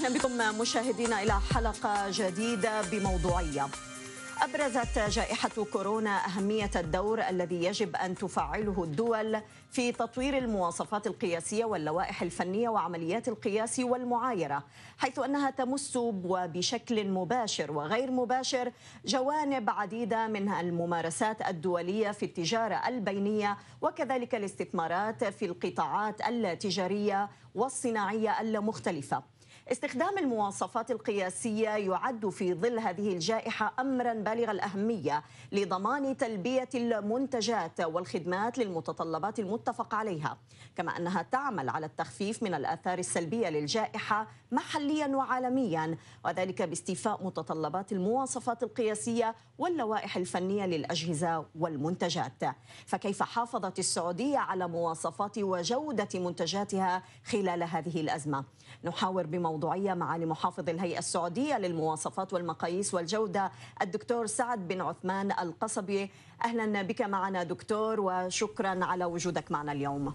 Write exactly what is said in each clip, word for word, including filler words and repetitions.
أهلا بكم مشاهدينا إلى حلقة جديدة بموضوعية. أبرزت جائحة كورونا أهمية الدور الذي يجب أن تفعله الدول في تطوير المواصفات القياسية واللوائح الفنية وعمليات القياس والمعايرة، حيث أنها تمس وبشكل مباشر وغير مباشر جوانب عديدة من الممارسات الدولية في التجارة البينية وكذلك الاستثمارات في القطاعات التجارية والصناعية المختلفة. استخدام المواصفات القياسية يعد في ظل هذه الجائحة أمرا بالغ الأهمية لضمان تلبية المنتجات والخدمات للمتطلبات المتفق عليها، كما أنها تعمل على التخفيف من الآثار السلبية للجائحة محليا وعالميا، وذلك باستيفاء متطلبات المواصفات القياسية واللوائح الفنية للأجهزة والمنتجات. فكيف حافظت السعودية على مواصفات وجودة منتجاتها خلال هذه الأزمة؟ نحاور بموضوعية مع محافظ الهيئة السعودية للمواصفات والمقاييس والجودة الدكتور سعد بن عثمان القصبي. أهلا بك معنا دكتور، وشكرا على وجودك معنا اليوم.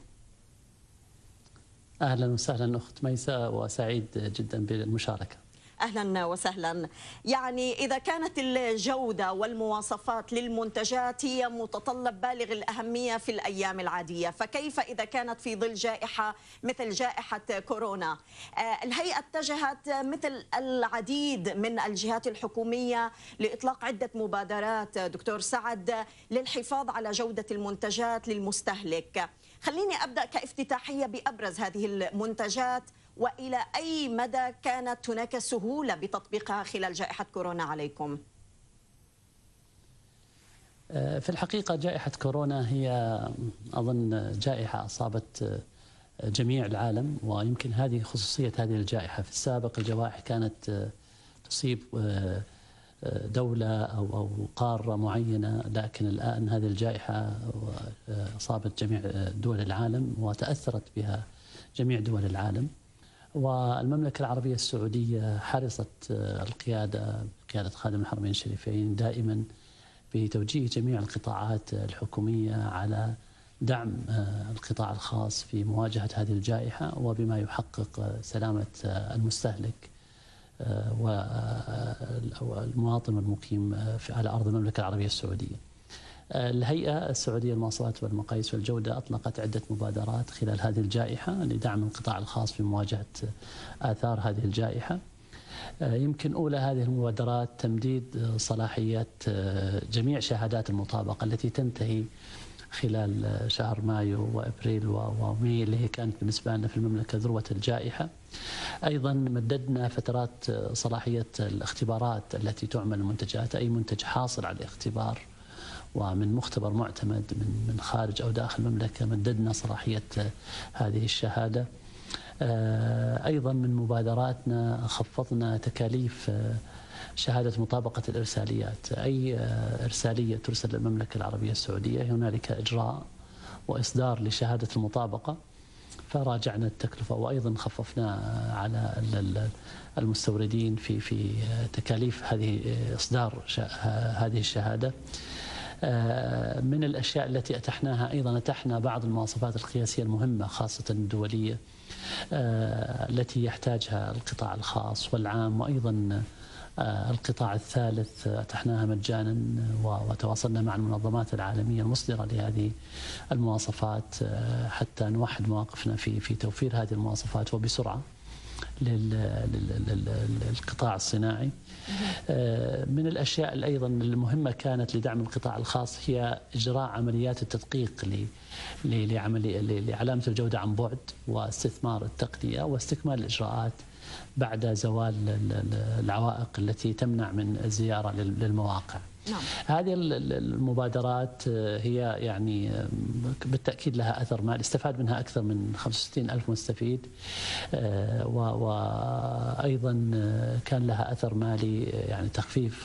أهلا وسهلا أخت ميساء، وسعيد جدا بالمشاركة. أهلا وسهلا. يعني إذا كانت الجودة والمواصفات للمنتجات هي متطلب بالغ الأهمية في الأيام العادية، فكيف إذا كانت في ظل جائحة مثل جائحة كورونا؟ الهيئة اتجهت مثل العديد من الجهات الحكومية لإطلاق عدة مبادرات دكتور سعد للحفاظ على جودة المنتجات للمستهلك. خليني أبدأ كافتتاحية بأبرز هذه المنتجات، وإلى أي مدى كانت هناك سهولة بتطبيقها خلال جائحة كورونا عليكم؟ في الحقيقة جائحة كورونا هي أظن جائحة أصابت جميع العالم، ويمكن هذه خصوصية هذه الجائحة. في السابق الجوائح كانت تصيب دولة أو أو قارة معينة، لكن الآن هذه الجائحة أصابت جميع دول العالم وتأثرت بها جميع دول العالم. والمملكة العربية السعودية حرصت القيادة قيادة خادم الحرمين الشريفين دائما بتوجيه جميع القطاعات الحكومية على دعم القطاع الخاص في مواجهة هذه الجائحة، وبما يحقق سلامة المستهلك والمواطن المقيم على أرض المملكة العربية السعودية. الهيئة السعودية للمواصفات والمقاييس والجودة أطلقت عدة مبادرات خلال هذه الجائحة لدعم القطاع الخاص في مواجهة آثار هذه الجائحة. يمكن أولى هذه المبادرات تمديد صلاحيات جميع شهادات المطابقة التي تنتهي خلال شهر مايو وأبريل وماي، اللي هي كانت بالنسبة لنا في المملكة ذروة الجائحة. أيضا مددنا فترات صلاحية الاختبارات التي تعمل المنتجات. أي منتج حاصل على الاختبار ومن مختبر معتمد من من خارج أو داخل المملكة مددنا صلاحية هذه الشهادة. أيضا من مبادراتنا خفضنا تكاليف شهادة مطابقة الإرساليات. أي إرسالية ترسل للمملكة العربية السعودية هنالك إجراء وإصدار لشهادة المطابقة، فراجعنا التكلفة. وأيضا خففنا على المستوردين في في تكاليف هذه إصدار هذه الشهادة. من الأشياء التي أتحناها أيضا أتحنا بعض المواصفات القياسية المهمة خاصة الدولية التي يحتاجها القطاع الخاص والعام، وأيضا القطاع الثالث أتحناها مجانا، وتواصلنا مع المنظمات العالمية المصدرة لهذه المواصفات حتى نوحد مواقفنا في في توفير هذه المواصفات وبسرعة للقطاع الصناعي. من الأشياء أيضا المهمة كانت لدعم القطاع الخاص هي إجراء عمليات التدقيق لعلامة الجودة عن بعد، واستثمار التقنية واستكمال الإجراءات بعد زوال العوائق التي تمنع من الزيارة للمواقع. نعم. هذه المبادرات هي يعني بالتأكيد لها أثر مالي، استفاد منها أكثر من خمسة وستين ألف مستفيد، وأيضا كان لها أثر مالي، يعني تخفيف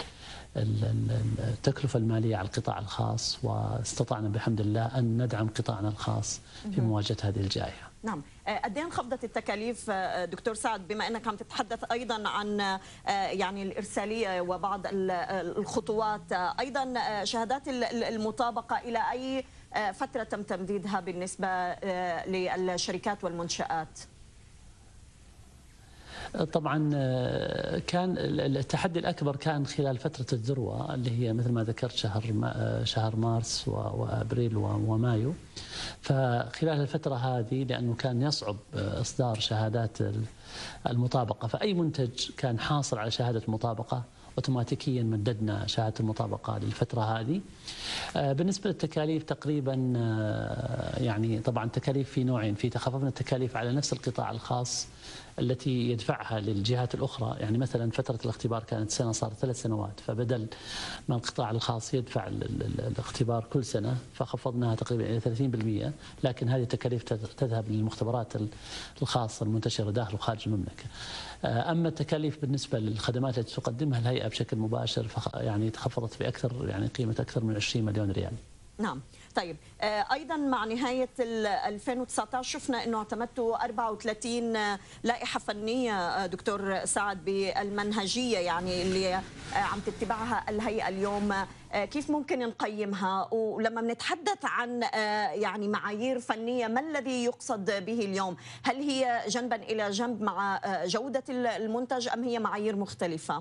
التكلفة المالية على القطاع الخاص، واستطعنا بحمد الله أن ندعم قطاعنا الخاص في مواجهة هذه الجائحة. نعم. قد ايه انخفضت التكاليف دكتور سعد، بما انك عم تتحدث ايضا عن يعني الارساليه وبعض الخطوات، ايضا شهادات المطابقه الى اي فتره تم تمديدها بالنسبه للشركات والمنشآت؟ طبعا كان التحدي الأكبر كان خلال فترة الذروة اللي هي مثل ما ذكرت شهر شهر مارس وأبريل ومايو. فخلال الفترة هذه لأنه كان يصعب إصدار شهادات المطابقة، فأي منتج كان حاصل على شهادة المطابقة اوتوماتيكيا مددنا شهاده المطابقه للفتره هذه. بالنسبه للتكاليف تقريبا يعني طبعا التكاليف في نوعين، في تخففنا التكاليف على نفس القطاع الخاص التي يدفعها للجهات الاخرى، يعني مثلا فتره الاختبار كانت سنه صارت ثلاث سنوات، فبدل ما القطاع الخاص يدفع الاختبار كل سنه فخفضناها تقريبا الى ثلاثين بالمئة، لكن هذه التكاليف تذهب للمختبرات الخاصه المنتشره داخل وخارج المملكه. اما التكاليف بالنسبه للخدمات التي تقدمها الهيئه بشكل مباشر يعني تخفضت باكثر، يعني قيمه اكثر من عشرين مليون ريال. نعم. طيب ايضا مع نهايه ألفين وتسعة عشر شفنا انه اعتمدتوا أربعة وثلاثين لائحه فنيه دكتور سعد بالمنهجيه يعني اللي عم تتبعها الهيئه اليوم، كيف ممكن نقيمها؟ ولما بنتحدث عن يعني معايير فنيه ما الذي يقصد به اليوم؟ هل هي جنبا الى جنب مع جوده المنتج ام هي معايير مختلفه؟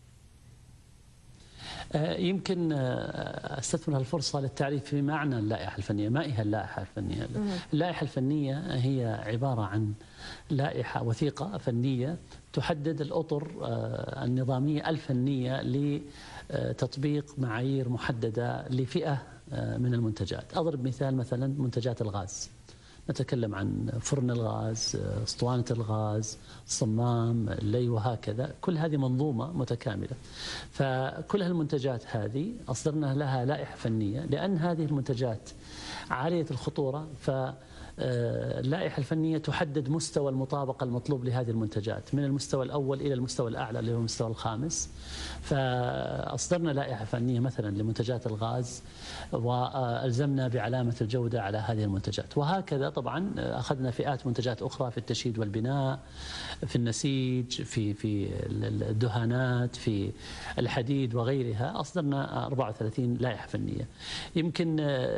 يمكن استثمر الفرصه للتعريف في معنى اللائحه الفنيه، ما هي اللائحه الفنيه؟ اللائحه الفنيه هي عباره عن لائحه وثيقه فنيه تحدد الاطر النظاميه الفنيه لتطبيق معايير محدده لفئه من المنتجات. اضرب مثال مثلا منتجات الغاز، نتكلم عن فرن الغاز، اسطوانة الغاز، صمام، اللي وهكذا، كل هذه منظومة متكاملة. فكل هالمنتجات هذه أصدرنا لها لائحة فنية لأن هذه المنتجات عالية الخطورة، ف اللائحة الفنية تحدد مستوى المطابقة المطلوب لهذه المنتجات من المستوى الأول إلى المستوى الأعلى اللي هو المستوى الخامس. فأصدرنا لائحة فنية مثلا لمنتجات الغاز وألزمنا بعلامة الجودة على هذه المنتجات، وهكذا طبعا أخذنا فئات منتجات أخرى في التشييد والبناء، في النسيج، في في الدهانات، في الحديد وغيرها، أصدرنا أربعة وثلاثين لائحة فنية. يمكن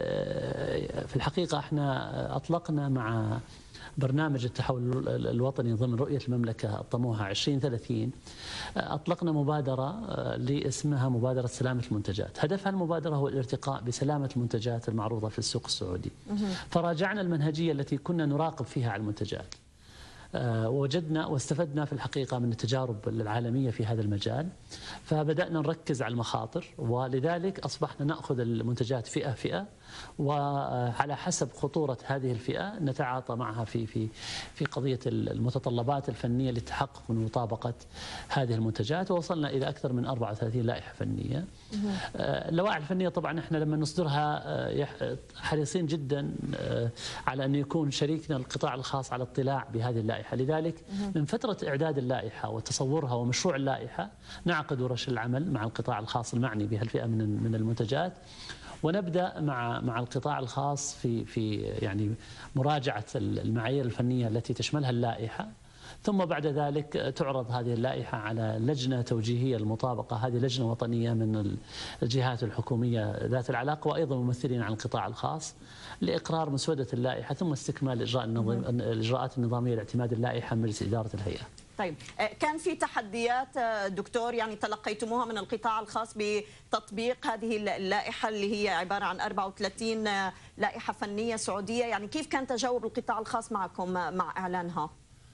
في الحقيقة احنا أطلقنا مع برنامج التحول الوطني ضمن رؤية المملكة الطموحة عشرين ثلاثين أطلقنا مبادرة لاسمها مبادرة سلامة المنتجات. هدفها المبادرة هو الارتقاء بسلامة المنتجات المعروضة في السوق السعودي. فراجعنا المنهجية التي كنا نراقب فيها على المنتجات، ووجدنا واستفدنا في الحقيقة من التجارب العالمية في هذا المجال، فبدأنا نركز على المخاطر، ولذلك أصبحنا نأخذ المنتجات فئة فئة، وعلى حسب خطورة هذه الفئة نتعاطى معها في في في قضية المتطلبات الفنية للتحقق من مطابقة هذه المنتجات، ووصلنا إلى أكثر من أربعة وثلاثين لائحة فنية. اللوائح الفنية طبعا احنا لما نصدرها حريصين جدا على أن يكون شريكنا القطاع الخاص على اطلاع بهذه اللائحة، لذلك من فترة إعداد اللائحة وتصورها ومشروع اللائحة نعقد ورش العمل مع القطاع الخاص المعني بهالفئة من من المنتجات، ونبدأ مع مع القطاع الخاص في في يعني مراجعة المعايير الفنية التي تشملها اللائحة، ثم بعد ذلك تعرض هذه اللائحة على لجنة توجيهية المطابقة. هذه لجنة وطنية من الجهات الحكومية ذات العلاقة وأيضا ممثلين عن القطاع الخاص لإقرار مسودة اللائحة، ثم استكمال إجراء الإجراءات النظامية لاعتماد اللائحة من مجلس إدارة الهيئة. طيب كان في تحديات دكتور يعني تلقيتموها من القطاع الخاص بتطبيق هذه اللائحة اللي هي عبارة عن أربعة وثلاثين لائحة فنية سعودية، يعني كيف كان تجاوب القطاع الخاص معكم مع إعلانها؟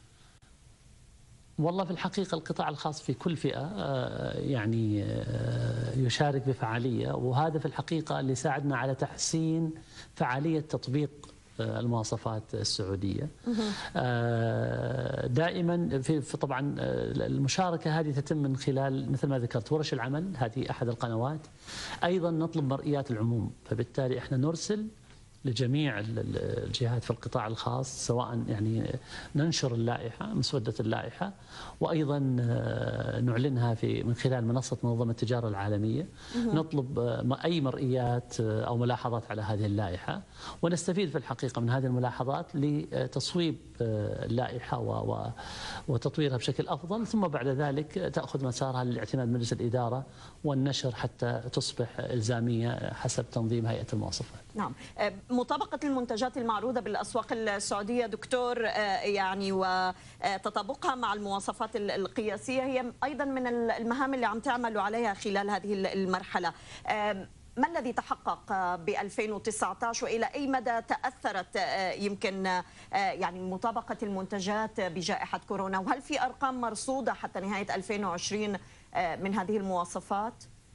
والله في الحقيقة القطاع الخاص في كل فئة يعني يشارك بفعالية، وهذا في الحقيقة اللي ساعدنا على تحسين فعالية تطبيق المواصفات السعودية. دائما في طبعا المشاركة هذه تتم من خلال مثل ما ذكرت ورش العمل، هذه أحد القنوات. أيضا نطلب مرئيات العموم، فبالتالي احنا نرسل لجميع الجهات في القطاع الخاص، سواء يعني ننشر اللائحة مسودة اللائحة، وأيضا نعلنها في من خلال منصة منظمة التجارة العالمية. نطلب أي مرئيات أو ملاحظات على هذه اللائحة، ونستفيد في الحقيقة من هذه الملاحظات لتصويب اللائحة وتطويرها بشكل أفضل، ثم بعد ذلك تأخذ مسارها لاعتماد مجلس الإدارة والنشر حتى تصبح إلزامية حسب تنظيم هيئة المواصفات. نعم. مطابقة المنتجات المعروضة بالأسواق السعودية دكتور يعني وتطابقها مع المواصفات القياسية هي أيضا من المهام اللي عم تعملوا عليها خلال هذه المرحلة. ما الذي تحقق ب ألفين وتسعة عشر وإلى أي مدى تأثرت يمكن يعني مطابقة المنتجات بجائحة كورونا، وهل في أرقام مرصودة حتى نهاية ألفين وعشرين من هذه المواصفات؟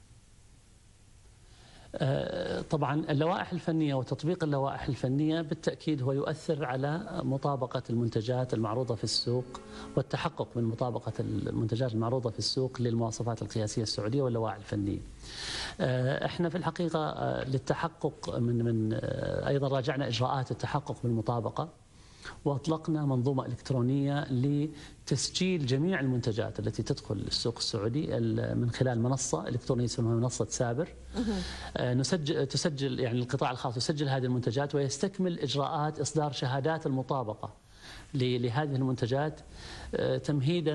طبعا اللوائح الفنية وتطبيق اللوائح الفنية بالتأكيد هو يؤثر على مطابقة المنتجات المعروضة في السوق والتحقق من مطابقة المنتجات المعروضة في السوق للمواصفات القياسية السعودية واللوائح الفنية. احنا في الحقيقة للتحقق من من أيضا راجعنا إجراءات التحقق بالمطابقة، وأطلقنا منظومة إلكترونية لتسجيل جميع المنتجات التي تدخل السوق السعودي من خلال منصة إلكترونية اسمها منصة سابر. نسجل تسجل يعني القطاع الخاص يسجل هذه المنتجات ويستكمل إجراءات إصدار شهادات المطابقة لهذه المنتجات تمهيدا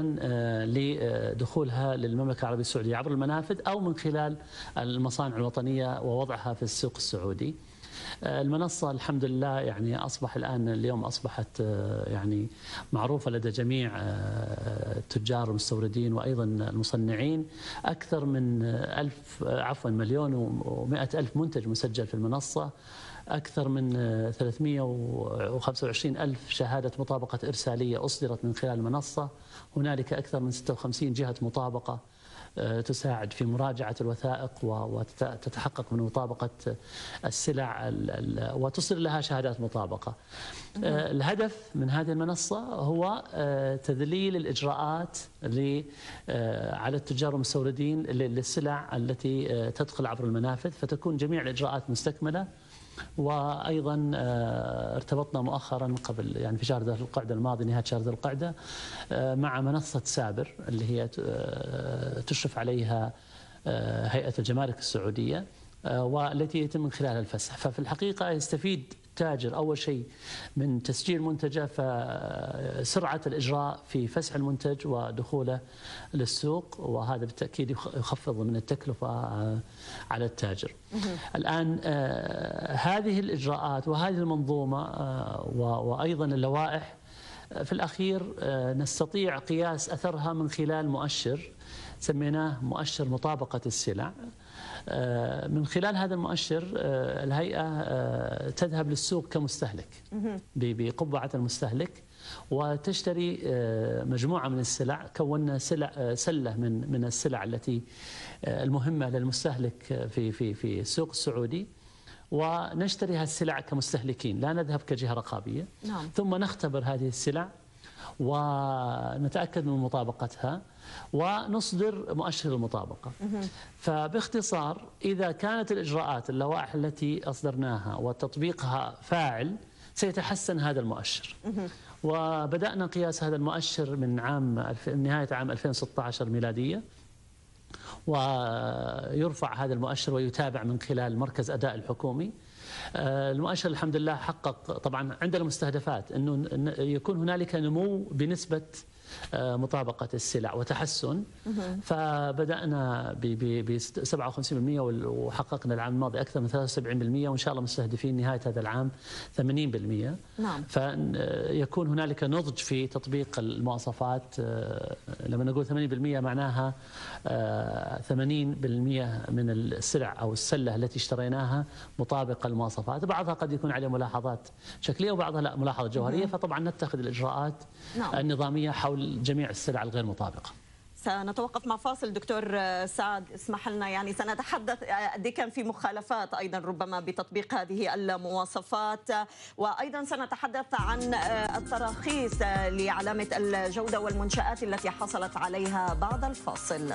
لدخولها للمملكة العربية السعودية عبر المنافذ أو من خلال المصانع الوطنية ووضعها في السوق السعودي. المنصة الحمد لله يعني أصبح الآن اليوم أصبحت يعني معروفة لدى جميع التجار والمستوردين وأيضا المصنعين. أكثر من ألف عفوا مليون ومائة ألف منتج مسجل في المنصة، أكثر من ثلاثمائة وخمسة وعشرين ألف شهادة مطابقة إرسالية أصدرت من خلال المنصة. هنالك أكثر من ستة وخمسين جهة مطابقة تساعد في مراجعة الوثائق وتتحقق من مطابقة السلع وتصدر لها شهادات مطابقة. الهدف من هذه المنصة هو تذليل الإجراءات على التجار والمستوردين للسلع التي تدخل عبر المنافذ، فتكون جميع الإجراءات مستكملة. وايضا ارتبطنا مؤخرا قبل يعني في شهر ذي القعده الماضي نهايه شهر ذي القعده مع منصه سابر اللي هي تشرف عليها هيئه الجمارك السعوديه والتي يتم من خلالها الفسح. ففي الحقيقه يستفيد تاجر أول شيء من تسجيل منتجه، فسرعة الإجراء في فسح المنتج ودخوله للسوق، وهذا بالتأكيد يخفض من التكلفة على التاجر. الآن هذه الإجراءات وهذه المنظومة وأيضا اللوائح في الأخير نستطيع قياس أثرها من خلال مؤشر سميناه مؤشر مطابقة السلع. من خلال هذا المؤشر الهيئة تذهب للسوق كمستهلك بقبعة المستهلك وتشتري مجموعة من السلع. كونا سلع سلة من من السلع التي المهمة للمستهلك في في في السوق السعودي، ونشتري هذه السلع كمستهلكين، لا نذهب كجهة رقابية. نعم. ثم نختبر هذه السلع ونتأكد من مطابقتها ونصدر مؤشر المطابقة. فباختصار إذا كانت الإجراءات اللوائح التي أصدرناها وتطبيقها فاعل سيتحسن هذا المؤشر. وبدأنا قياس هذا المؤشر من عام نهاية عام ألفين وستة عشر ميلادية، ويرفع هذا المؤشر ويتابع من خلال مركز أداء الحكومي. المؤشر الحمد لله حقق طبعا عندنا مستهدفات أنه يكون هنالك نمو بنسبة مطابقة السلع وتحسن. فبدأنا ب سبعة وخمسين بالمئة وحققنا العام الماضي أكثر من ثلاثة وسبعين بالمئة، وإن شاء الله مستهدفين نهاية هذا العام ثمانين بالمئة. نعم. فيكون هنالك نضج في تطبيق المواصفات. لما نقول ثمانين بالمئة معناها ثمانين بالمئة من السلع أو السلة التي اشتريناها مطابقة المواصفات. بعضها قد يكون عليه ملاحظات شكلية وبعضها لا ملاحظة جوهرية، فطبعا نتخذ الإجراءات نعم. النظامية حول جميع السلع الغير مطابقة. سنتوقف مع فاصل. دكتور سعد اسمح لنا يعني سنتحدث قد كان في مخالفات أيضا ربما بتطبيق هذه المواصفات، وأيضا سنتحدث عن التراخيص لعلامة الجودة والمنشآت التي حصلت عليها بعد الفاصل.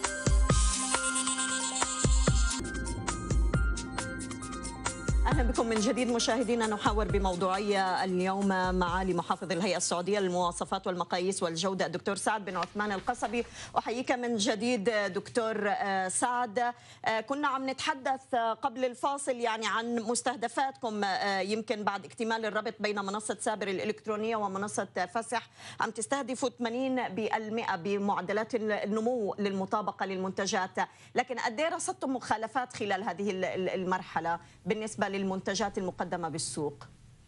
أهلا بكم من جديد مشاهدينا. نحاور بموضوعية اليوم معالي محافظ الهيئة السعودية للمواصفات والمقاييس والجودة الدكتور سعد بن عثمان القصبي. أحييك من جديد دكتور سعد. كنا عم نتحدث قبل الفاصل يعني عن مستهدفاتكم، يمكن بعد اكتمال الربط بين منصة سابر الإلكترونية ومنصة فسح عم تستهدفوا ثمانين بالمئة بمعدلات النمو للمطابقة للمنتجات، لكن قد ايه رصدتم مخالفات خلال هذه المرحلة بالنسبة للمنتجات المقدمة بالسوق؟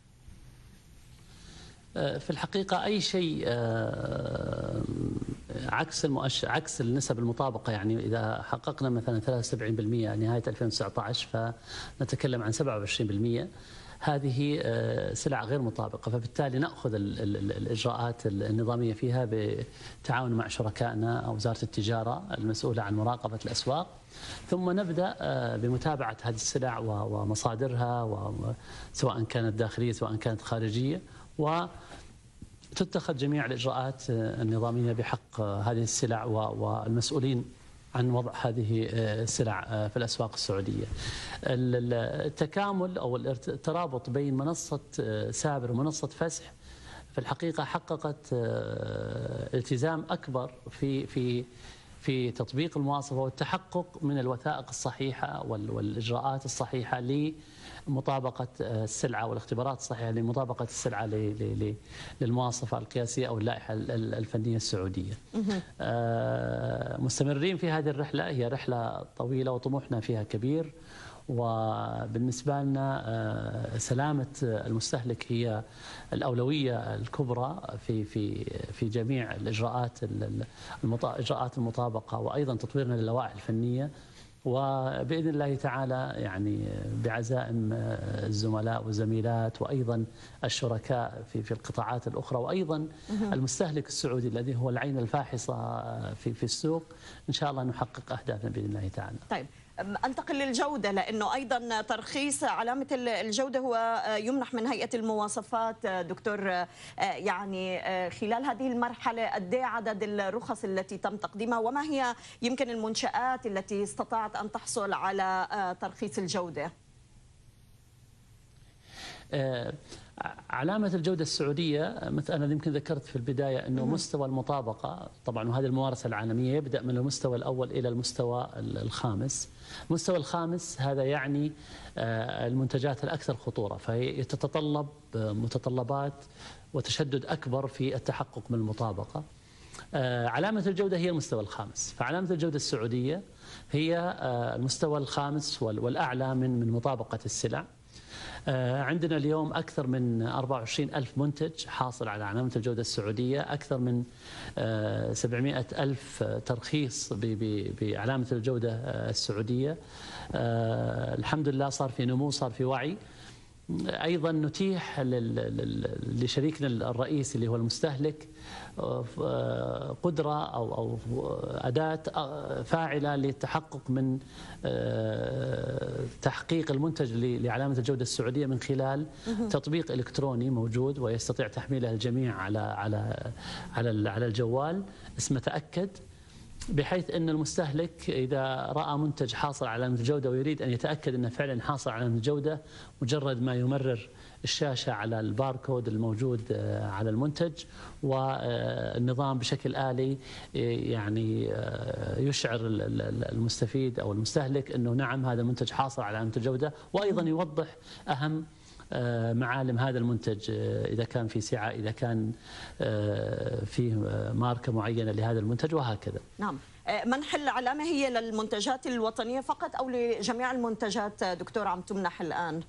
في الحقيقة أي شيء عكس المؤشر عكس النسب المطابقة، يعني إذا حققنا مثلا ثلاثة وسبعين بالمئة نهاية ألفين وتسعة عشر فنتكلم عن سبعة وعشرين بالمئة، هذه سلع غير مطابقة، فبالتالي نأخذ الإجراءات النظامية فيها بالتعاون مع شركائنا أو وزارة التجارة المسؤولة عن مراقبة الأسواق، ثم نبدأ بمتابعة هذه السلع ومصادرها سواء كانت داخلية سواء كانت خارجية، وتتخذ جميع الإجراءات النظامية بحق هذه السلع والمسؤولين عن وضع هذه السلع في الأسواق السعودية. التكامل أو الترابط بين منصة سابر ومنصة فسح في الحقيقة حققت التزام أكبر في في في تطبيق المواصفة والتحقق من الوثائق الصحيحة والإجراءات الصحيحة لمطابقة السلعة والاختبارات الصحيحة لمطابقة السلعة للمواصفة القياسية أو اللائحة الفنية السعودية. مستمرين في هذه الرحلة، هي رحلة طويلة وطموحنا فيها كبير، وبالنسبة لنا سلامة المستهلك هي الأولوية الكبرى في في في جميع الإجراءات إجراءات المطابقة، وأيضا تطويرنا للوائح الفنية، وبإذن الله تعالى يعني بعزائم الزملاء والزميلات وأيضا الشركاء في في القطاعات الأخرى، وأيضا المستهلك السعودي الذي هو العين الفاحصة في في السوق، إن شاء الله نحقق أهدافنا بإذن الله تعالى. طيب انتقل للجودة، لأنه أيضا ترخيص علامة الجودة هو يمنح من هيئة المواصفات. دكتور، يعني خلال هذه المرحلة قد ايه عدد الرخص التي تم تقديمها، وما هي يمكن المنشآت التي استطاعت أن تحصل على ترخيص الجودة؟ علامة الجودة السعودية مثل أنا يمكن ذكرت في البداية أنه مستوى المطابقة طبعا، وهذه الممارسة العالمية، يبدأ من المستوى الأول إلى المستوى الخامس. المستوى الخامس هذا يعني المنتجات الأكثر خطورة، فهي تتطلب متطلبات وتشدد أكبر في التحقق من المطابقة. علامة الجودة هي المستوى الخامس، فعلامة الجودة السعودية هي المستوى الخامس والأعلى من من مطابقة السلع. عندنا اليوم أكثر من أربعة وعشرين ألف منتج حاصل على علامة الجودة السعودية، أكثر من سبعمئة ألف ترخيص بعلامة الجودة السعودية. الحمد لله صار في نمو، صار في وعي. أيضا نتيح لشريكنا الرئيسي اللي هو المستهلك قدرة أو أو أداة فاعلة للتحقق من تحقيق المنتج لعلامة الجودة السعودية من خلال تطبيق إلكتروني موجود ويستطيع تحميله الجميع على على على على الجوال، اسمه تأكد، بحيث أن المستهلك إذا رأى منتج حاصل على علامة الجودة ويريد أن يتأكد أنه فعلا حاصل على علامة الجودة، مجرد ما يمرر الشاشة على الباركود الموجود على المنتج، والنظام بشكل آلي يعني يشعر المستفيد أو المستهلك أنه نعم هذا المنتج حاصل على علامة الجودة، وأيضا يوضح أهم معالم هذا المنتج، إذا كان في سعة، إذا كان فيه ماركة معينة لهذا المنتج، وهكذا. نعم. منح العلامة هي للمنتجات الوطنية فقط أو لجميع المنتجات دكتور عم تمنح الآن؟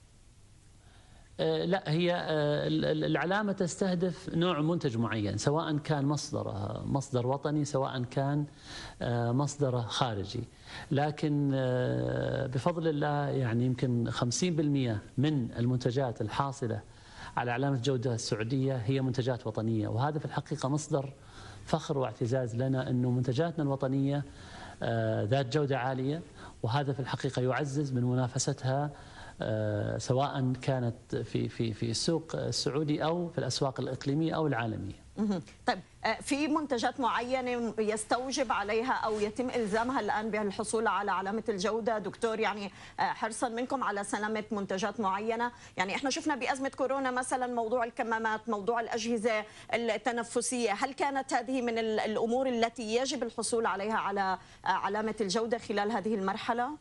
لا، هي العلامة تستهدف نوع منتج معين، سواء كان مصدره مصدر وطني سواء كان مصدره خارجي، لكن بفضل الله يعني يمكن خمسين بالمئة من المنتجات الحاصلة على علامة الجودة السعودية هي منتجات وطنية، وهذا في الحقيقة مصدر فخر واعتزاز لنا أنه منتجاتنا الوطنية ذات جودة عالية، وهذا في الحقيقة يعزز من منافستها سواء كانت في في في السوق السعودي أو في الأسواق الإقليمية أو العالمية. طيب، في منتجات معينة يستوجب عليها أو يتم إلزامها الآن بالحصول على علامة الجودة دكتور؟ يعني حرصا منكم على سلامة منتجات معينة، يعني احنا شفنا بأزمة كورونا مثلا موضوع الكمامات، موضوع الأجهزة التنفسية، هل كانت هذه من الأمور التي يجب الحصول عليها على علامة الجودة خلال هذه المرحلة؟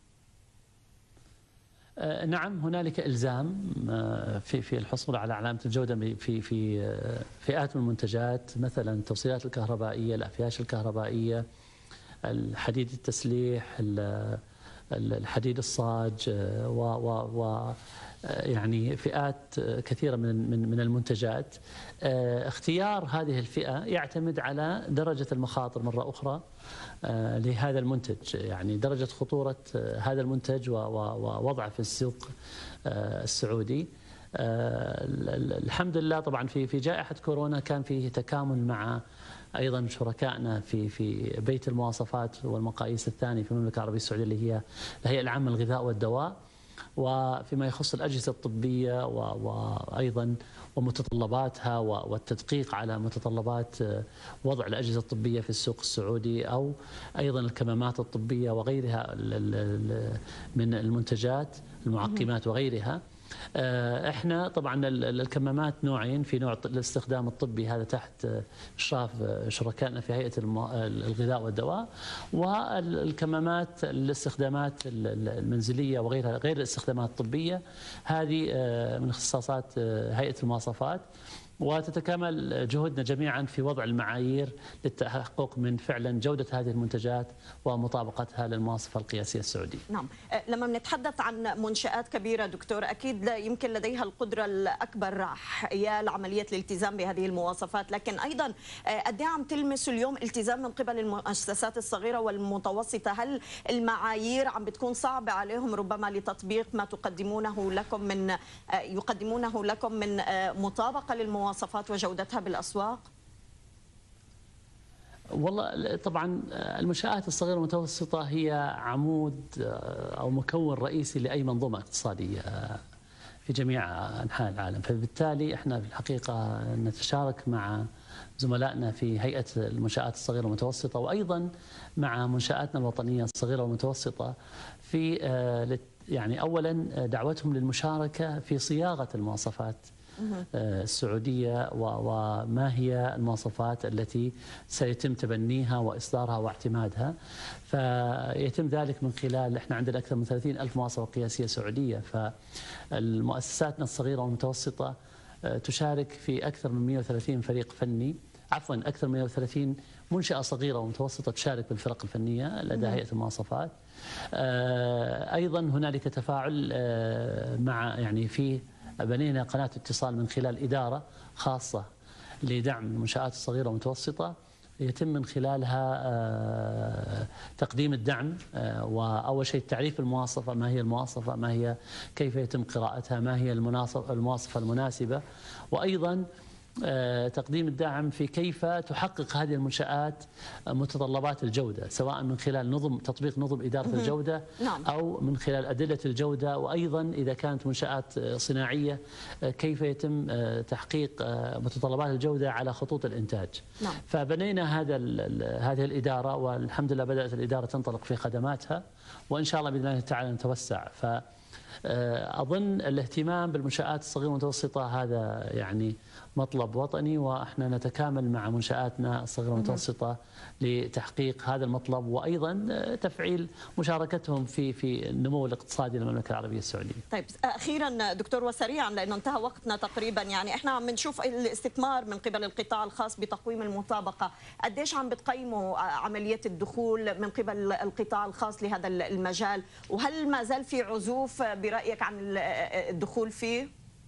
نعم، هنالك إلزام في في الحصول على علامة الجودة في في فئات من المنتجات، مثلا التوصيلات الكهربائية، الأفياش الكهربائية، الحديد التسليح، الحديد الصاج و و و يعني فئات كثيرة من من من المنتجات. اختيار هذه الفئة يعتمد على درجة المخاطر مرة أخرى لهذا المنتج، يعني درجة خطورة هذا المنتج ووضعه في السوق السعودي. الحمد لله طبعا في في جائحة كورونا كان فيه تكامل مع ايضا شركائنا في في بيت المواصفات والمقاييس الثاني في المملكة العربية السعودية اللي هي الهيئة العامة للغذاء والدواء، وفيما يخص الأجهزة الطبية وأيضا ومتطلباتها والتدقيق على متطلبات وضع الأجهزة الطبية في السوق السعودي، أو أيضا الكمامات الطبية وغيرها من المنتجات المعقمات وغيرها. احنا طبعا الكمامات نوعين، في نوع الاستخدام الطبي هذا تحت اشراف شركائنا في هيئة الغذاء والدواء، والكمامات الاستخدامات المنزلية وغيرها غير الاستخدامات الطبية هذه من اختصاصات هيئة المواصفات. وتتكامل جهودنا جميعا في وضع المعايير للتحقق من فعلا جودة هذه المنتجات ومطابقتها للمواصفة القياسية السعودية. نعم، لما بنتحدث عن منشآت كبيرة دكتور أكيد يمكن لديها القدرة الأكبر حيال عملية الالتزام بهذه المواصفات، لكن أيضا قد ايه عم تلمسوا اليوم التزام من قبل المؤسسات الصغيرة والمتوسطة؟ هل المعايير عم بتكون صعبة عليهم ربما لتطبيق ما تقدمونه لكم من يقدمونه لكم من مطابقة للمواصفات مواصفات وجودتها بالأسواق؟ والله طبعا المنشآت الصغيرة والمتوسطة هي عمود أو مكون رئيسي لأي منظومة اقتصادية في جميع أنحاء العالم، فبالتالي احنا في الحقيقة نتشارك مع زملائنا في هيئة المنشآت الصغيرة والمتوسطة وأيضا مع منشآتنا الوطنية الصغيرة والمتوسطة في يعني أولا دعوتهم للمشاركة في صياغة المواصفات السعودية وما هي المواصفات التي سيتم تبنيها وإصدارها واعتمادها. فيتم ذلك من خلال احنا عندنا أكثر من ثلاثين ألف مواصفة قياسية سعودية، فالمؤسساتنا الصغيرة والمتوسطة تشارك في أكثر من مئة وثلاثين فريق فني، عفوا أكثر من مئة وثلاثين منشأة صغيرة ومتوسطة تشارك بالفرق الفنية لدى هيئة المواصفات. أيضا هنالك تفاعل مع يعني في بنينا قناة اتصال من خلال إدارة خاصة لدعم المنشآت الصغيرة والمتوسطة يتم من خلالها تقديم الدعم، وأول شيء تعريف المواصفة، ما هي المواصفة، ما هي كيف يتم قراءتها، ما هي المواصفة المناسبة، وأيضا تقديم الدعم في كيف تحقق هذه المنشآت متطلبات الجودة، سواء من خلال نظم تطبيق نظم إدارة الجودة أو من خلال أدلة الجودة، وأيضا إذا كانت منشآت صناعية كيف يتم تحقيق متطلبات الجودة على خطوط الإنتاج. نعم. فبنينا هذا هذه الإدارة، والحمد لله بدأت الإدارة تنطلق في خدماتها، وإن شاء الله بإذن الله تعالى نتوسع. ف أظن الاهتمام بالمنشآت الصغيرة والمتوسطة هذا يعني مطلب وطني، وإحنا نتكامل مع منشآتنا الصغيرة والمتوسطة لتحقيق هذا المطلب، وأيضا تفعيل مشاركتهم في في النمو الاقتصادي للمملكة العربية السعودية. طيب أخيرا دكتور وسريعا لأنه انتهى وقتنا تقريبا، يعني إحنا عم نشوف الاستثمار من قبل القطاع الخاص بتقويم المطابقة، قديش عم بتقيموا عملية الدخول من قبل القطاع الخاص لهذا المجال، وهل ما زال في عزوف برأيك عن الدخول فيه؟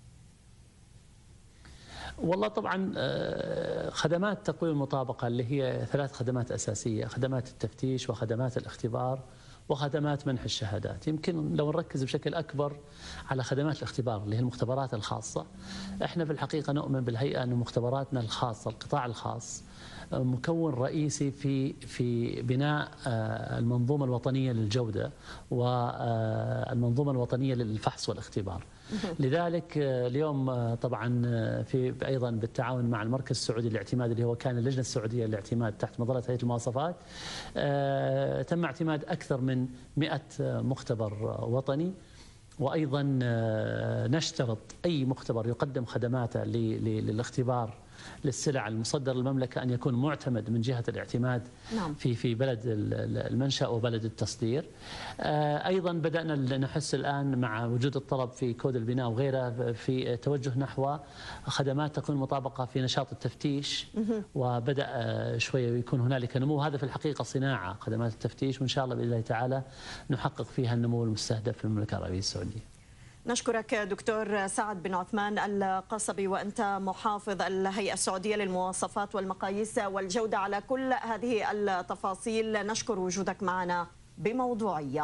والله طبعا خدمات تقويم المطابقة اللي هي ثلاث خدمات أساسية، خدمات التفتيش وخدمات الاختبار وخدمات منح الشهادات. يمكن لو نركز بشكل أكبر على خدمات الاختبار اللي هي المختبرات الخاصة، احنا في الحقيقة نؤمن بالهيئة أن مختبراتنا الخاصة القطاع الخاص مكون رئيسي في في بناء المنظومة الوطنية للجودة والمنظومة الوطنية للفحص والاختبار. لذلك اليوم طبعا في ايضا بالتعاون مع المركز السعودي للاعتماد اللي هو كان اللجنة السعودية للاعتماد تحت مظلة هيئة المواصفات، تم اعتماد أكثر من مئة مختبر وطني، وأيضا نشترط أي مختبر يقدم خدماته للاختبار للسلع المصدرة للمملكة أن يكون معتمد من جهة الاعتماد نعم. في في بلد المنشأ وبلد التصدير. أيضا بدأنا نحس الآن مع وجود الطلب في كود البناء وغيره في توجه نحو خدمات تكون مطابقة في نشاط التفتيش، وبدأ شوية يكون هنالك نمو. هذا في الحقيقة صناعة خدمات التفتيش، وإن شاء الله بإذن الله تعالى نحقق فيها النمو المستهدف في المملكة العربية السعودية. نشكرك دكتور سعد بن عثمان القصبي، وأنت محافظ الهيئة السعودية للمواصفات والمقاييس والجودة، على كل هذه التفاصيل. نشكر وجودك معنا بموضوعية.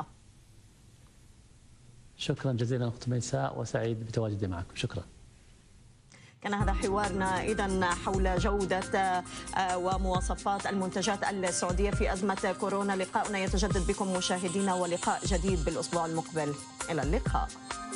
شكرا جزيلا أخت ميساء، وسعيد بتواجدي معكم. شكرا. كان هذا حوارنا إذن حول جودة ومواصفات المنتجات السعودية في أزمة كورونا. لقاؤنا يتجدد بكم مشاهدينا، ولقاء جديد بالأسبوع المقبل. إلى اللقاء.